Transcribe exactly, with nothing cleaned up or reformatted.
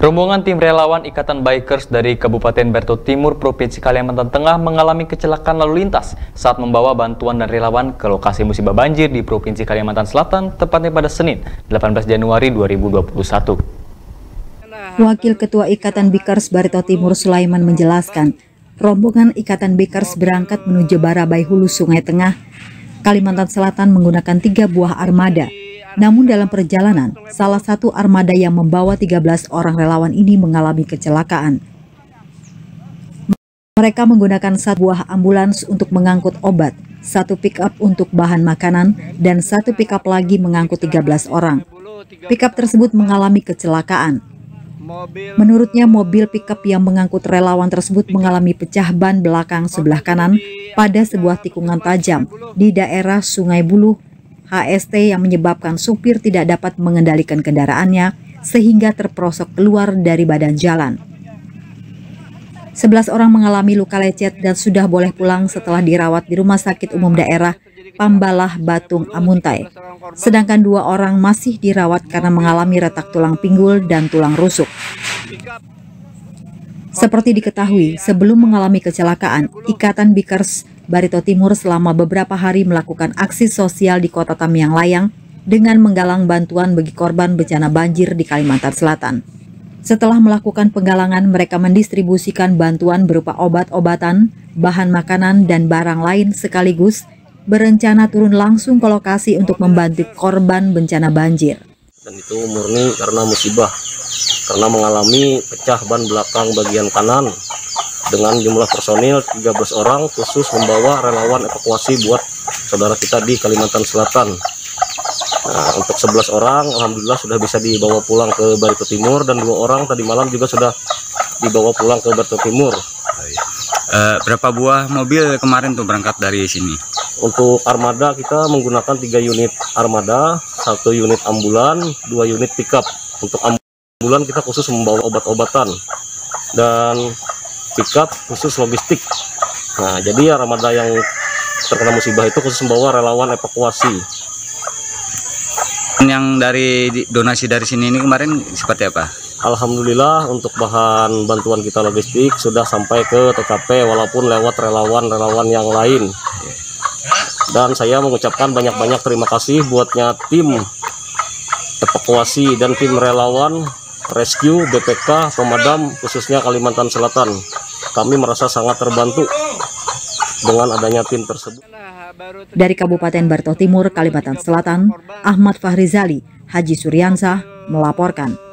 Rombongan tim relawan Ikatan Bikers dari Kabupaten Barito Timur, Provinsi Kalimantan Tengah mengalami kecelakaan lalu lintas saat membawa bantuan dan relawan ke lokasi musibah banjir di Provinsi Kalimantan Selatan, tepatnya pada Senin, delapan belas Januari dua ribu dua puluh satu. Wakil Ketua Ikatan Bikers Barito Timur Sulaiman menjelaskan, rombongan Ikatan Bikers berangkat menuju Barabai Hulu Sungai Tengah, Kalimantan Selatan menggunakan tiga buah armada. Namun dalam perjalanan, salah satu armada yang membawa tiga belas orang relawan ini mengalami kecelakaan. Mereka menggunakan satu buah ambulans untuk mengangkut obat, satu pickup untuk bahan makanan, dan satu pickup lagi mengangkut tiga belas orang. Pickup tersebut mengalami kecelakaan. Menurutnya, mobil pickup yang mengangkut relawan tersebut mengalami pecah ban belakang sebelah kanan pada sebuah tikungan tajam di daerah Sungai Buluh, H S T, yang menyebabkan supir tidak dapat mengendalikan kendaraannya sehingga terperosok keluar dari badan jalan. sebelas orang mengalami luka lecet dan sudah boleh pulang setelah dirawat di Rumah Sakit Umum Daerah Pambalah Batung Amuntai. Sedangkan dua orang masih dirawat karena mengalami retak tulang pinggul dan tulang rusuk. Seperti diketahui, sebelum mengalami kecelakaan, Ikatan Bikers Barito Timur selama beberapa hari melakukan aksi sosial di Kota Tamiang Layang dengan menggalang bantuan bagi korban bencana banjir di Kalimantan Selatan. Setelah melakukan penggalangan, mereka mendistribusikan bantuan berupa obat-obatan, bahan makanan, dan barang lain sekaligus berencana turun langsung ke lokasi untuk membantu korban bencana banjir. Dan itu murni karena musibah, karena mengalami pecah ban belakang bagian kanan. Dengan jumlah personil tiga belas orang khusus membawa relawan evakuasi buat saudara kita di Kalimantan Selatan. Nah, untuk sebelas orang alhamdulillah sudah bisa dibawa pulang ke Barito Timur, dan dua orang tadi malam juga sudah dibawa pulang ke Barito Timur. Uh, berapa buah mobil kemarin tuh berangkat dari sini? Untuk armada kita menggunakan tiga unit armada, satu unit ambulan, dua unit pickup. Untuk ambulan kita khusus membawa obat-obatan, dan pickup khusus logistik. Nah, jadi armada yang terkena musibah itu khusus membawa relawan evakuasi. Yang dari donasi dari sini ini kemarin seperti apa? Alhamdulillah untuk bahan bantuan kita logistik sudah sampai ke T K P walaupun lewat relawan-relawan yang lain. Dan saya mengucapkan banyak-banyak terima kasih buatnya tim evakuasi dan tim relawan rescue B P K pemadam khususnya Kalimantan Selatan. Kami merasa sangat terbantu dengan adanya tim tersebut. Dari Kabupaten Barito Timur, Kalimantan Selatan, Ahmad Fahrizali, Haji Suryansah melaporkan.